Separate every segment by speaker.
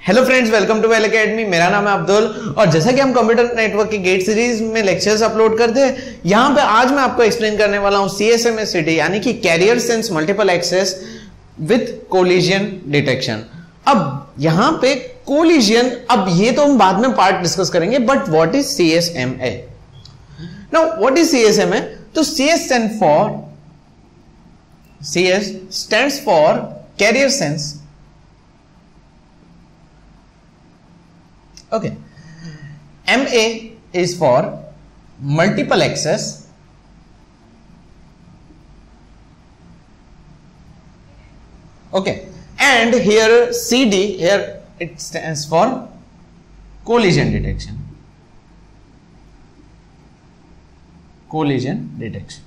Speaker 1: Hello friends, welcome to Well Academy. मेरा नाम है अब्दुल और जैसा कि हम कंप्यूटर नेटवर्क की गेट सीरीज में लेक्चर्स अपलोड करते हैं, यहां पे आज मैं आपको एक्सप्लेन करने वाला हूं CSMA सिटी यानी कि carrier sense multiple access with collision detection. अब यहां पे कोलिजन, अब ये तो हम बाद में पार्ट डिस्कस करेंगे, but what is CSMA? Now what is CSMA? तो CS stands for carrier sense. Okay. MA is for multiple access. Okay. And here CD, here it stands for collision detection. Collision detection.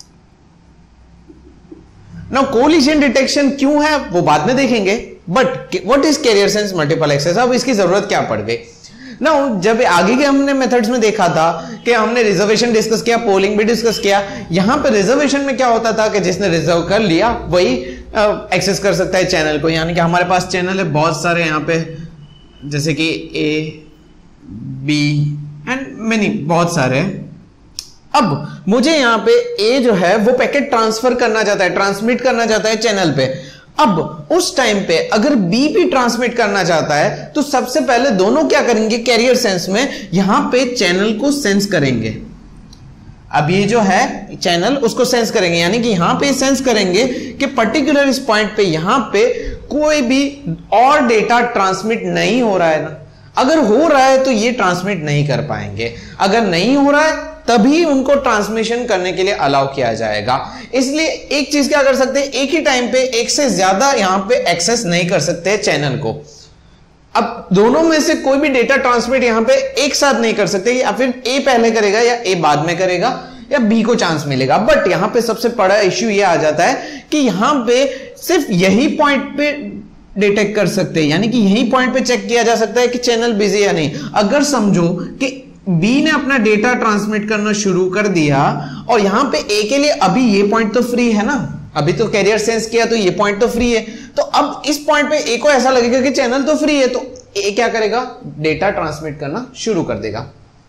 Speaker 1: Now collision detection क्यों है वो बाद में देखेंगे, but what is carrier sense multiple access, अब इसकी जरूरत क्या पड़ गई? नाउ जब आगे के हमने मेथड्स में देखा था कि हमने रिजर्वेशन डिस्कस किया, पोलिंग भी डिस्कस किया। यहां पे रिजर्वेशन में क्या होता था कि जिसने रिजर्व कर लिया वही एक्सेस कर सकता है चैनल को, यानी कि हमारे पास चैनल है बहुत सारे यहां पे, जैसे कि A, B एंड मेनी, बहुत सारे। अब मुझे यहां पे A जो है वो पैकेट ट्रांसफर करना चाहता है, ट्रांसमिट करना चाहता है चैनल पे। अब उस टाइम पे अगर B भी ट्रांसमिट करना चाहता है तो सबसे पहले दोनों क्या करेंगे, कैरियर सेंस में यहां पे चैनल को सेंस करेंगे। अब ये जो है चैनल उसको सेंस करेंगे, यानी कि यहां पे सेंस करेंगे कि पर्टिकुलर इस पॉइंट पे यहां पे कोई भी और डेटा ट्रांसमिट नहीं हो रहा है ना। अगर हो रहा है तो ये ट्रांसमिट नहीं कर पाएंगे, अगर नहीं हो रहा है तभी उनको ट्रांसमिशन करने के लिए अलाउ किया जाएगा। इसलिए एक चीज क्या कर सकते हैं, एक ही टाइम पे एक से ज्यादा यहां पे एक्सेस नहीं कर सकते चैनल को। अब दोनों में से कोई भी डेटा ट्रांसमिट यहां पे एक साथ नहीं कर सकते, या फिर A पहले करेगा या A बाद में करेगा या B को चांस मिलेगा। बट यहां पे सबसे बड़ा इश्यू ये आ जाता है कि यहां पे सिर्फ यही पॉइंट पे डिटेक्ट कर सकते हैं, यानी कि यही पॉइंट पे चेक किया जा सकता है कि चैनल बिजी या नहीं। अगर समझो कि B ने अपना डेटा ट्रांसमिट करना शुरू कर दिया और यहां पे A के लिए अभी ये पॉइंट तो फ्री है ना, अभी तो कैरियर सेंस किया तो ये पॉइंट तो फ्री है, तो अब इस पॉइंट पे A को ऐसा लगेगा कि चैनल तो फ्री है, तो A क्या करेगा, डेटा ट्रांसमिट करना शुरू कर देगा।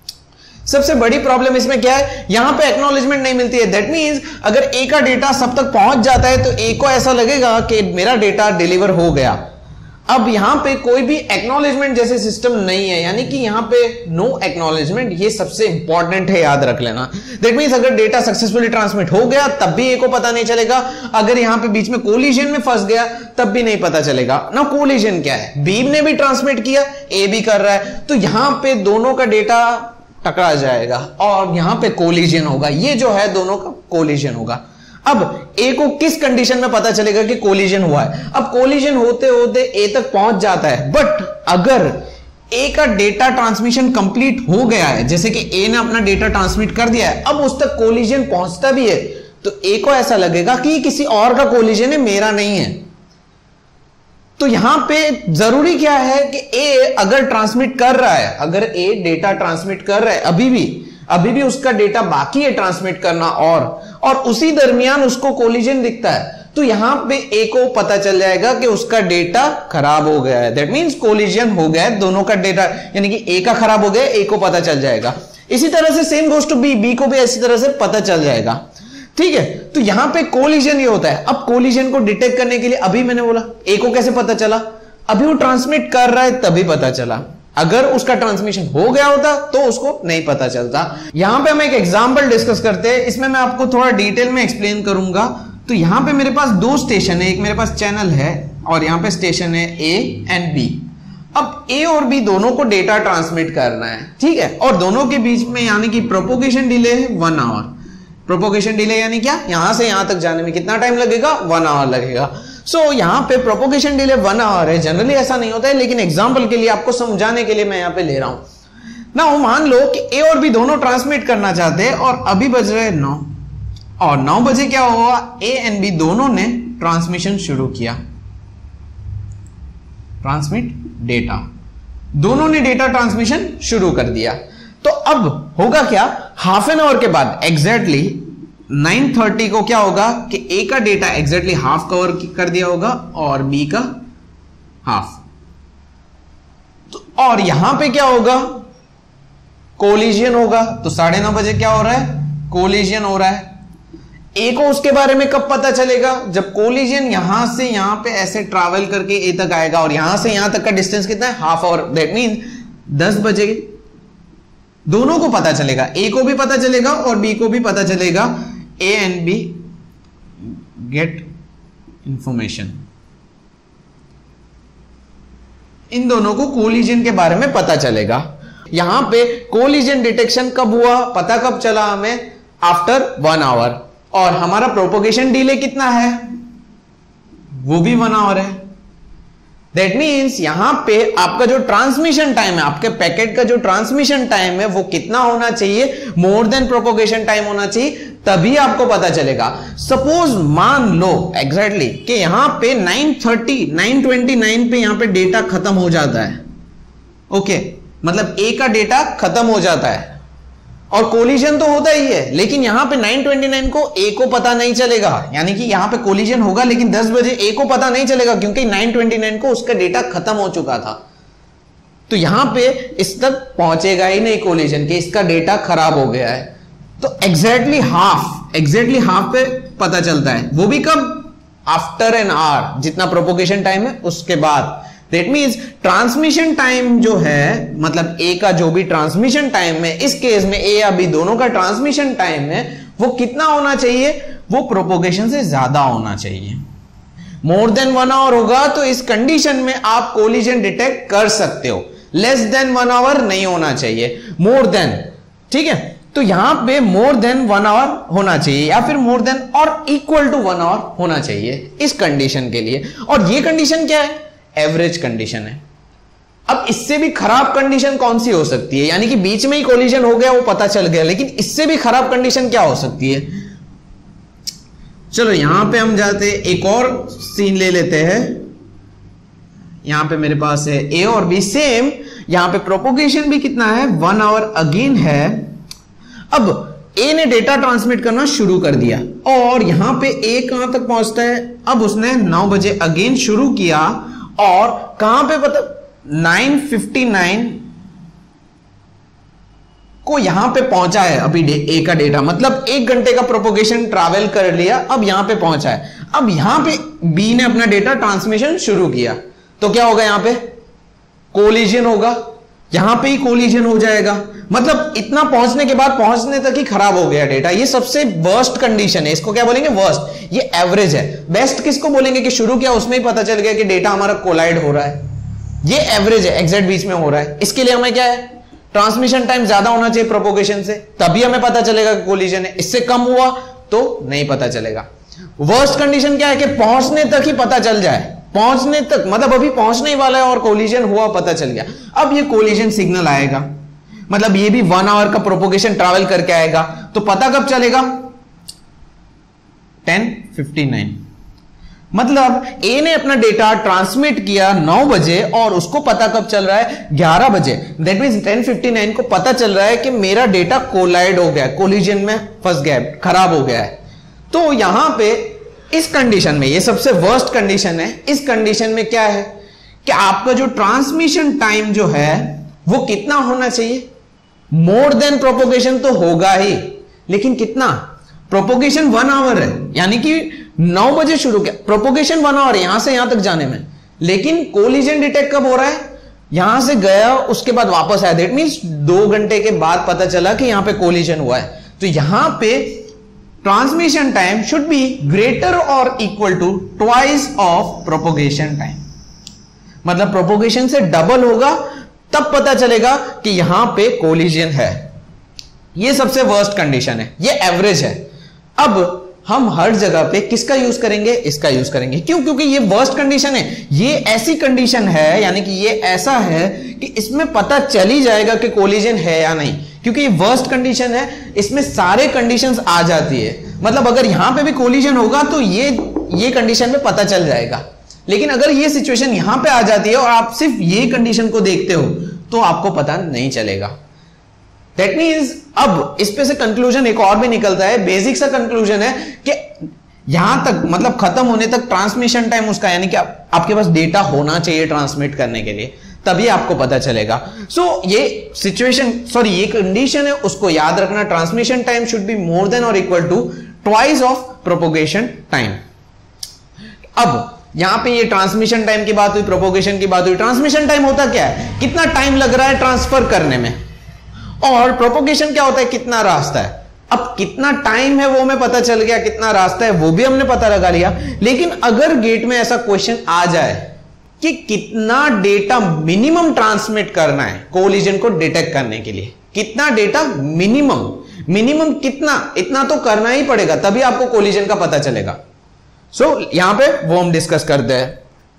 Speaker 1: सबसे बड़ी प्रॉब्लम इसमें क्या है, यहां पे एक्नॉलेजमेंट नहीं मिलती है। दैट मींस अगर A का डेटा सब तक पहुंच जाता है तो A को ऐसा लगेगा कि मेरा डेटा डिलीवर हो गया। अब यहां पे कोई भी एक्नॉलेजमेंट जैसे सिस्टम नहीं है, यानी कि यहां पे नो एक्नॉलेजमेंट, ये सबसे इंपॉर्टेंट है, याद रख लेना। दैट मींस अगर डेटा सक्सेसफुली ट्रांसमिट हो गया तब भी A को पता नहीं चलेगा, अगर यहां पे बीच में कोलिजन में फंस गया तब भी नहीं पता चलेगा ना। कोलिजन क्या है, B ने भी ट्रांसमिट किया, A भी कर रहा है, तो यहां पे दोनों का डेटा टकरा जाएगा और यहां पे कोलिजन होगा। ये जो है दोनों का कोलिजन होगा। अब A को किस कंडीशन में पता चलेगा कि कोलिजन हुआ है? अब कोलिजन होते होते A तक पहुंच जाता है, बट अगर A का डेटा ट्रांसमिशन कंप्लीट हो गया है, जैसे कि A ने अपना डेटा ट्रांसमिट कर दिया है, अब उस तक कोलिजन पहुंचता भी है, तो A को ऐसा लगेगा कि किसी और का कोलिजन है, मेरा नहीं है। तो यहां पे जरूरी क्या है कि A अगर ट्रांसमिट कर रहा है, अगर A डेटा ट्रांसमिट कर रहा है, अभी भी उसका डेटा बाकी है ट्रांसमिट करना, और उसी दरमियान उसको कोलिजन दिखता है, तो यहां पे A को पता चल जाएगा कि उसका डेटा खराब हो गया है। दैट मींस कोलिजन हो गया है दोनों का डेटा, यानी कि A का खराब हो गया, A को पता चल जाएगा। इसी तरह से सेम गोस टू B को भी इसी तरह से पता चल जाएगा। ठीक है, तो यहां पे कोलिजन ये होता है। अब कोलिजन को डिटेक्ट करने के लिए, अभी मैंने बोला A को कैसे पता चला, अभी वो ट्रांसमिट कर रहा है तभी पता चला, अगर उसका ट्रांसमिशन हो गया होता तो उसको नहीं पता चलता। यहां पे हम एक एग्जांपल डिस्कस करते हैं, इसमें मैं आपको थोड़ा डिटेल में एक्सप्लेन करूंगा। तो यहां पे मेरे पास दो स्टेशन है, एक मेरे पास चैनल है और यहां पे स्टेशन है A एंड B। अब A और B दोनों को डेटा ट्रांसमिट करना है, ठीक है, और दोनों के बीच में यानी कि प्रोपोगेशन डिले है 1 आवर। प्रोपोगेशन डिले यानी क्या, यहां से यहां तक जाने में कितना टाइम लगेगा, 1 आवर लगेगा। सो यहां पे प्रोपोगेशन डिले 1 आवर है। जनरली ऐसा नहीं होता है, लेकिन एग्जांपल के लिए आपको समझाने के लिए मैं यहां पे ले रहा हूं ना। मान लो कि A और B दोनों ट्रांसमिट करना चाहते हैं और अभी बज रहे 9, और 9 बजे क्या हुआ, A एंड B दोनों ने ट्रांसमिशन शुरू किया, ट्रांसमिट डेटा, दोनों ने डेटा ट्रांसमिशन शुरू कर दिया। तो अब होगा क्या, हाफ एन आवर के बाद एग्जैक्टली 9:30 को क्या होगा कि A का डेटा एग्जैक्टली हाफ कवर कर दिया होगा और B का हाफ। तो और यहां पे क्या होगा, कोलिजन होगा। तो 9:30 बजे क्या हो रहा है, कोलिजन हो रहा है। ए को उसके बारे में कब पता चलेगा, जब कोलिजन यहां से यहां पे ऐसे ट्रैवल करके ए तक आएगा, और यहां से यहां तक का डिस्टेंस कितना है, हाफ आवर। दैट मीन 10 बजे दोनों को पता चलेगा, ए को भी पता चलेगा और बी को भी पता चलेगा। A and B get information, इन दोनों को कोलिजन के बारे में पता चलेगा। यहां पे कोलिजन डिटेक्शन कब हुआ, पता कब चला हमें, आफ्टर 1 आवर। और हमारा प्रोपोगेशन डिले कितना है, वो भी 1 आवर है। दैट मीन्स यहां पे आपका जो ट्रांसमिशन टाइम है, आपके पैकेट का जो ट्रांसमिशन टाइम है, वो कितना होना चाहिए, मोर देन प्रोपोगेशन टाइम होना चाहिए, तभी आपको पता चलेगा। सपोज मान लो एग्जैक्टली कि यहां पे 9:29 पे यहां पे डेटा खत्म हो जाता है। ओके, मतलब ए का डेटा खत्म हो जाता है और कोलिजन तो होता ही है, लेकिन यहां पे 9:29 को ए को पता नहीं चलेगा, यानी कि यहां पे कोलिजन होगा लेकिन 10 बजे ए को पता नहीं चलेगा, क्योंकि 9:29 को उसका डेटा खत्म हो चुका था। तो यहां पे इस तक पहुंचेगा ही नहीं कोलिजन के, इसका डेटा खराब हो गया है। तो एग्जैक्टली हाफ पे पता चलता है, वो भी कब, आफ्टर एन आवर, जितना प्रोपोगेशन टाइम है उसके बाद। दैट मीन्स ट्रांसमिशन टाइम जो है, मतलब ए का जो भी ट्रांसमिशन टाइम है, इस केस में ए या बी दोनों का ट्रांसमिशन टाइम है, वो कितना होना चाहिए, वो प्रोपोगेशन से ज्यादा होना चाहिए। मोर देन 1 आवर होगा तो इस कंडीशन में आप कोलिजन डिटेक्ट कर सकते हो। लेस देन 1 आवर नहीं होना चाहिए, मोर देन, ठीक है। तो यहां पे मोर देन 1 आवर होना चाहिए, या फिर मोर देन और इक्वल टू 1 आवर होना चाहिए इस कंडीशन के लिए। और ये कंडीशन क्या है, एवरेज कंडीशन है। अब इससे भी खराब कंडीशन कौन सी हो सकती है, यानी कि बीच में ही कोलिजन हो गया, वो पता चल गया, लेकिन इससे भी खराब कंडीशन क्या हो सकती है। चलो यहां पे हम जाते, एक और सीन ले लेते हैं। यहां पे मेरे पास है ए और बी सेम, यहां पे प्रोपोगेशन भी कितना है, 1 आवर अगेन है। अब ए ने डेटा ट्रांसमिट करना शुरू कर दिया और यहां पे ए कहां तक पहुंचता है, अब उसने 9 बजे अगेन शुरू किया और कहां पे पता, 9:59 को यहां पे पहुंचा है अभी ए का डेटा, मतलब 1 घंटे का प्रोपोगेशन ट्रैवल कर लिया, अब यहां पे पहुंचा है। अब यहां पे बी ने अपना डेटा ट्रांसमिशन शुरू किया, तो क्या होगा, यहां पे कोलिजन होगा, यहां पे ही कोलिजन हो जाएगा। मतलब इतना पहुंचने के बाद पहुंचने तक ही खराब हो गया डेटा। ये सबसे वर्स्ट कंडीशन है, इसको क्या बोलेंगे, वर्स्ट। ये एवरेज है। बेस्ट किसको बोलेंगे कि शुरू किया उसमें ही पता चल गया कि डेटा हमारा कोलाइड हो रहा है। ये एवरेज है, एग्जैक्ट बीच में हो रहा है। इसके लिए हमें क्या है, ट्रांसमिशन टाइम ज्यादा होना चाहिए प्रोपोगेशन से, तभी हमें पता चलेगा कि कोलिजन है। इससे कम हुआ तो नहीं पता चलेगा। वर्स्ट कंडीशन क्या है कि पहुंचने तक ही पता चल जाए, पहुंचने तक, मतलब अभी पहुंचने ही वाला है और कोलिजन हुआ, पता चल गया। अब ये कोलिजन सिग्नल आएगा, मतलब ये भी 1 आवर का प्रोपोगेशन ट्रैवल करके आएगा, तो पता कब चलेगा, 10:59। मतलब ए ने अपना डेटा ट्रांसमिट किया 9 बजे और उसको पता कब चल रहा है, 11 बजे। दैट मीन्स 10:59 को पता चल रहा है कि मेरा डेटा कोलाइड हो गया, कोलिजन में फंस गया, खराब हो गया है। तो यहां पे इस कंडीशन में, ये सबसे वर्स्ट कंडीशन है, इस कंडीशन में क्या है कि आपका जो ट्रांसमिशन टाइम जो है वो कितना होना चाहिए, मोर देन प्रोपोगेशन तो होगा ही, लेकिन कितना, प्रोपोगेशन 1 आवर है, यानी कि 9 बजे शुरू किया, प्रोपोगेशन 1 आवर यहां से यहां तक जाने में, लेकिन कोलिजन डिटेक्ट कब हो रहा है, यहां से गया उसके बाद वापस आया। दैट मीन्स 2 घंटे के बाद पता चला कि यहां पे कोलिजन हुआ है। तो यहां पे transmission time should be greater और equal to twice of propagation time, मतलब प्रोपोगेशन से डबल होगा तब पता चलेगा कि यहां पे कोलिजन है। ये सबसे वर्स्ट कंडीशन है, ये एवरेज है। अब हम हर जगह पे किसका यूज करेंगे, इसका यूज करेंगे। क्यों, क्योंकि ये वर्स्ट कंडीशन है, ये ऐसी कंडीशन है, यानी कि ये ऐसा है कि इसमें पता चल ही जाएगा कि कोलिजन है या नहीं, क्योंकि ये वर्स्ट कंडीशन है, इसमें सारे कंडीशंस आ जाती है। मतलब अगर यहां पे भी कोलिजन होगा तो ये कंडीशन में पता चल जाएगा, लेकिन अगर ये सिचुएशन यहां पे आ जाती है और आप सिर्फ ये कंडीशन को देखते हो तो आपको पता नहीं चलेगा। दैट मीन्स अब इस पे से कंक्लूजन एक और भी निकलता है, बेसिक सा कंक्लूजन है कि यहां तक, मतलब खत्म होने तक ट्रांसमिशन टाइम उसका, यानी कि आपके पास डेटा होना चाहिए ट्रांसमिट करने के लिए, तभी आपको पता चलेगा। ये सिचुएशन ये कंडीशन है, उसको याद रखना। Transmission time should be more than और equal to twice of propagation time. अब यहां पे ये ट्रांसमिशन टाइम की बात हुई, प्रोपोगेशन की बात हुई। ट्रांसमिशन टाइम होता क्या है, कितना टाइम लग रहा है ट्रांसफर करने में, और प्रोपोगेशन क्या होता है, कितना रास्ता है। अब कितना टाइम है वो हमें पता चल गया, कितना रास्ता है वो भी हमने पता लगा लिया। लेकिन अगर गेट में ऐसा क्वेश्चन आ जाए कि कितना डेटा मिनिमम ट्रांसमिट करना है कोलिजन को डिटेक्ट करने के लिए, कितना डेटा मिनिमम कितना, इतना तो करना ही पड़ेगा, तभी आपको कोलिजन का पता चलेगा। यहां पे वो हम डिस्कस करते हैं।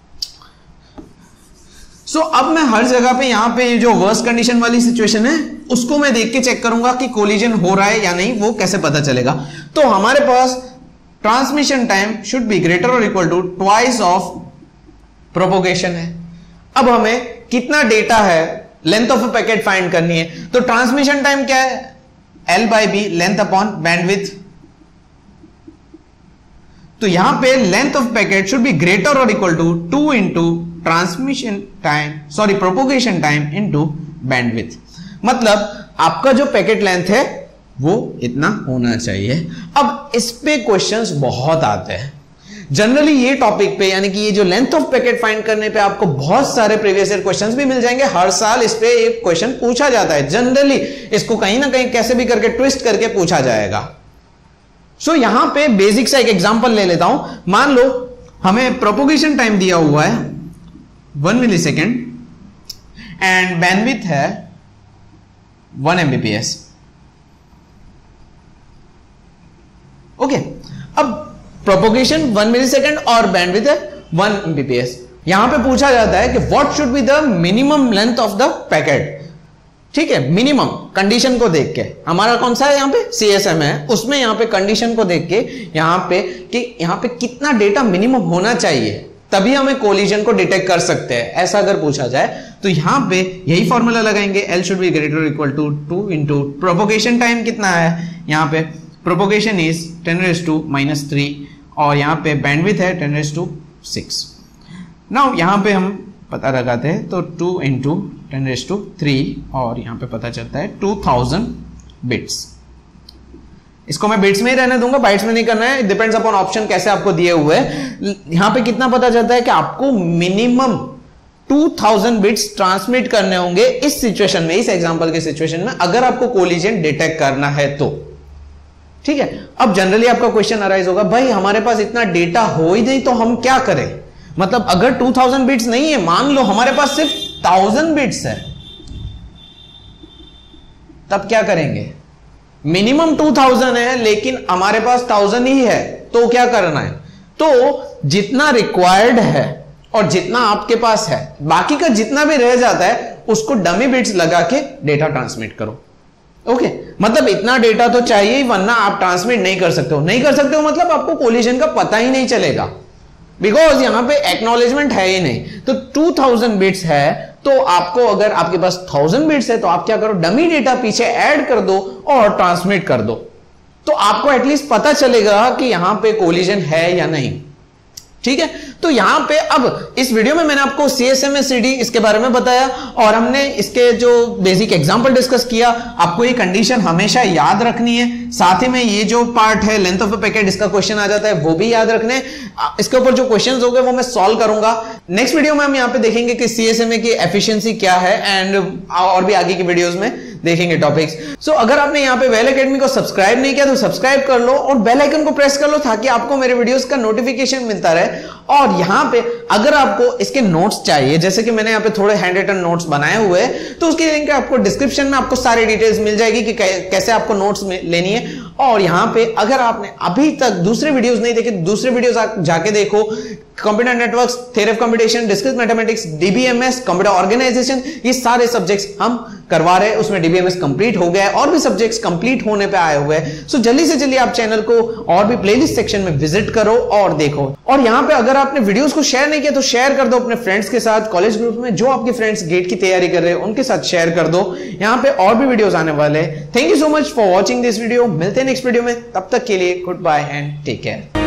Speaker 1: अब मैं हर जगह पे यहां पे जो वर्स्ट कंडीशन वाली सिचुएशन है उसको मैं देख के चेक करूंगा कि कोलिजन हो रहा है या नहीं, वो कैसे पता चलेगा। तो हमारे पास transmission time should be greater और equal to twice of propagation है। अब हमें कितना डेटा है, length of a packet find करनी है। तो ट्रांसमिशन टाइम क्या है, L/B लेंथ अपॉन बैंडविड्थ। तो यहां पे length of packet should be greater और equal to 2 into propagation time into bandwidth. मतलब आपका जो पैकेट लेंथ है वो इतना होना चाहिए। अब इस पे क्वेश्चंस बहुत आते हैं जनरली ये टॉपिक पे, यानी कि ये जो लेंथ ऑफ पैकेट फाइंड करने पे आपको बहुत सारे प्रीवियस ईयर क्वेश्चंस भी मिल जाएंगे। हर साल इस पे एक क्वेश्चन पूछा जाता है, जनरली इसको कहीं ना कहीं कैसे भी करके ट्विस्ट करके पूछा जाएगा। यहां पे बेसिक सा एक एग्जांपल ले लेता हूं। मान लो हमें प्रोपोगेशन टाइम दिया हुआ है 1 मिलीसेकेंड एंड बैंडविड्थ है 1 Mbps। ओके, अब प्रोपोगेशन 1 मिलीसेकेंड और बैंडविड्थ है 1 Mbps। यहां पे पूछा जाता है कि what should be the minimum length of the packet. ठीक है, मिनिमम कंडीशन को देख के, हमारा कौन सा है यहां पे CSMA है, उसमें यहां पे कंडीशन को देख के यहां पे कितना डेटा मिनिमम होना चाहिए तभी हमें कोलिजन को डिटेक्ट कर सकते हैं। ऐसा अगर पूछा जाए तो यहां पे यही फॉर्मूला लगाएंगे, L should be greater equal to 2 into propagation time कितना है, यहां पे प्रोपोगेशन इज 10⁻³ और यहां पे बैंडविड्थ है 10⁻⁶। नाउ यहां पे हम पता लगाते हैं तो 2 इंटू 10⁻³ और यहां पे पता चलता है 2000 बिट्स। इसको मैं बिट्स में ही रहने दूंगा, बाइट्स में नहीं करना है, डिपेंड्स अपॉन ऑप्शन कैसे आपको दिए हुए हैं। यहां पे कितना पता चलता है कि आपको मिनिमम 2000 बिट्स ट्रांसमिट करने होंगे इस सिचुएशन में, इस एग्जांपल के सिचुएशन में, अगर आपको कोलिजन डिटेक्ट करना है तो। ठीक है, अब जनरली आपका क्वेश्चन अराइज होगा, भाई हमारे पास इतना डेटा हो ही नहीं तो हम क्या करें। मतलब अगर 2000 बिट्स नहीं है, मान लो हमारे पास सिर्फ 1000 बिट्स है, तब क्या करेंगे। मिनिमम 2000 है लेकिन हमारे पास 1000 ही है, तो क्या करना है, तो जितना रिक्वायर्ड है और जितना आपके पास है, बाकी का जितना भी रह जाता है उसको डमी बिट्स लगा के डेटा ट्रांसमिट करो। ओके, मतलब इतना डेटा तो चाहिए ही, वरना आप ट्रांसमिट नहीं कर सकते हो मतलब आपको कोलिजन का पता ही नहीं चलेगा, बिकॉज यहां पे एक्नॉलेजमेंट है ही नहीं। तो 2000 बिट्स है, तो आपको अगर आपके पास 1000 बिट्स है तो आप क्या करो, डमी डेटा पीछे ऐड कर दो और ट्रांसमिट कर दो, तो आपको एटलीस्ट पता चलेगा कि यहां पे कोलिजन है या नहीं। ठीक है, तो यहां पे अब इस वीडियो में मैंने आपको CSMA CD इसके बारे में बताया और हमने इसके जो बेसिक एग्जांपल डिस्कस किया। आपको ये कंडीशन हमेशा याद रखनी है, साथ ही में ये जो पार्ट है लेंथ ऑफ ए पैकेट, इसका क्वेश्चन आ जाता है, वो भी याद रखने। इसके ऊपर जो क्वेश्चंस हो गए वो मैं सॉल्व करूंगा। नेक्स्ट वीडियो में हम यहां पे देखेंगे कि CSMA की एफिशिएंसी क्या है एंड और भी आगे की वीडियोस में देखेंगे टॉपिक्स। सो अगर आपने यहाँ पे वेल एकेडमी को सब्सक्राइब नहीं किया तो सब्सक्राइब कर लो और बेल आइकन को प्रेस कर लो ताकि आपको मेरे वीडियोस का नोटिफिकेशन मिलता रहे। और यहाँ पे अगर आपको इसके नोट्स चाहिए, जैसे कि मैंने यहाँ पे थोड़े हैंड रिटन नोट्स बनाए हुए हैं, तो उसकी लिंक आपको डिस्क्रिप्शन में आपको सारी डिटेल्स मिल जाएगी कि कैसे आपको नोट्स लेनी है। और यहाँ पे अगर आपने अभी तक दूसरे वीडियोस नहीं देखे, दूसरे वीडियोस जाके देखो। Computer networks, theory of computation, discrete mathematics, DBMS, computer organisation, ये सारे सब्जेक्ट्स हम करवा रहे हैं। उसमें DBMS कंप्लीट हो गया है और भी सब्जेक्ट्स कंप्लीट होने पे आए हुए हैं। सो जल्दी से जल्दी आप चैनल को और भी प्लेलिस्ट सेक्शन में विजिट करो और देखो। और यहाँ पे अगर आपने वीडियोस को शेयर नहीं किया तो शेयर कर दो अपने फ्रेंड्स के साथ, कॉलेज ग्रुप में जो आपके फ्रेंड्स गेट की तैयारी कर रहे हैं उनके साथ शेयर कर दो। यहाँ पे और भी वीडियोस आने वाले हैं। Thank you so much for watching this video. मिलते हैं नेक्स्ट वीडियो में, तब तक के लिए good bye and take care.